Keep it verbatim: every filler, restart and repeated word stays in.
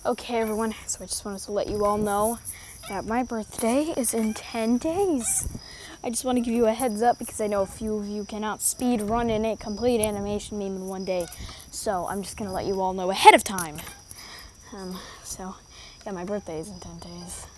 Okay, everyone, so I just wanted to let you all know that my birthday is in ten days. I just want to give you a heads up because I know a few of you cannot speed run in a complete animation meme in one day. So I'm just going to let you all know ahead of time. Um, so, yeah, my birthday is in ten days.